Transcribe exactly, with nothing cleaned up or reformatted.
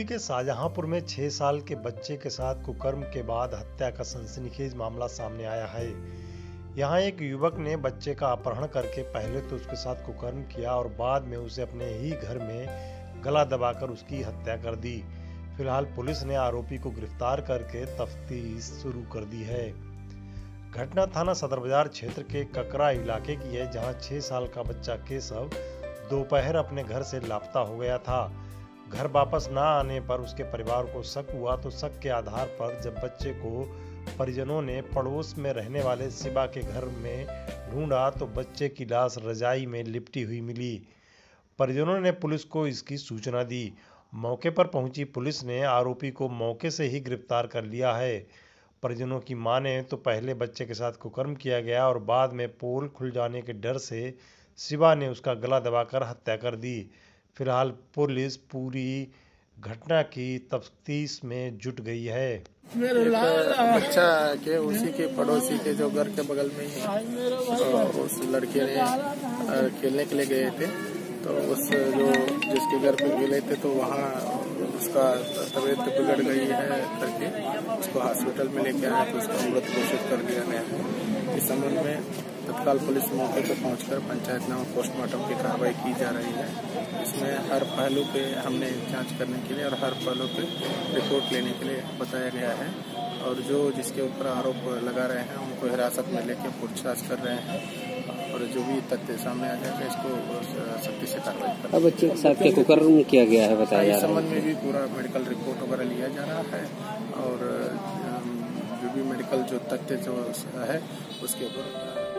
UP के शाहजहांपुर में छह साल के बच्चे के साथ कुकर्म के बाद हत्या का सनसनीखेज मामला सामने आया है। यहां एक युवक ने बच्चे का अपहरण करके पहले तो उसके साथ कुकर्म किया और बाद में उसे अपने ही घर में गला दबाकर उसकी हत्या कर दी। फिलहाल पुलिस ने आरोपी को गिरफ्तार करके तफ्तीश शुरू कर दी है। घटना थाना सदर बाजार क्षेत्र के ककरा इलाके की है, जहां छह साल का बच्चा केशव दोपहर अपने घर से लापता हो गया था। घर वापस ना आने पर उसके परिवार को शक हुआ, तो शक के आधार पर जब बच्चे को परिजनों ने पड़ोस में रहने वाले शिवा के घर में ढूंढा तो बच्चे की लाश रजाई में लिपटी हुई मिली। परिजनों ने पुलिस को इसकी सूचना दी। मौके पर पहुंची पुलिस ने आरोपी को मौके से ही गिरफ्तार कर लिया है। परिजनों की माने तो पहले बच्चे के साथ कुकर्म किया गया और बाद में पोल खुल जाने के डर से शिवा ने उसका गला दबाकर हत्या कर दी। फिलहाल पुलिस पूरी घटना की तफ्तीश में जुट गई है। बच्चा के उसी के पड़ोसी के जो घर के बगल में ही तो उस लड़के ने खेलने के लिए गए थे, तो उस जो जिसके घर पे गए थे तो वहाँ उसका तबीयत बिगड़ गई है करके उसको हॉस्पिटल में लेके आया तो उसका मृत घोषित कर दिया गया है। इस संबंध में तत्काल पुलिस मौके पर पहुंचकर पंचायतनामा पोस्टमार्टम की कार्रवाई की जा रही है। इसमें हर पहलू पे हमने जांच करने के लिए और हर पहलू पे रिपोर्ट लेने के लिए बताया गया है और जो जिसके ऊपर आरोप लगा रहे हैं उनको हिरासत में लेकर पूछताछ कर रहे हैं और जो भी तथ्य सामने आ जाएगा इसको सख्ती से कार्रवाई कर। बच्चे के साथ क्या कुकर्म किया गया है बताया जा रहा है। इस संबंध में भी पूरा मेडिकल रिपोर्ट वगैरह लिया जा रहा है और जो भी मेडिकल जो तथ्य जो है उसके ऊपर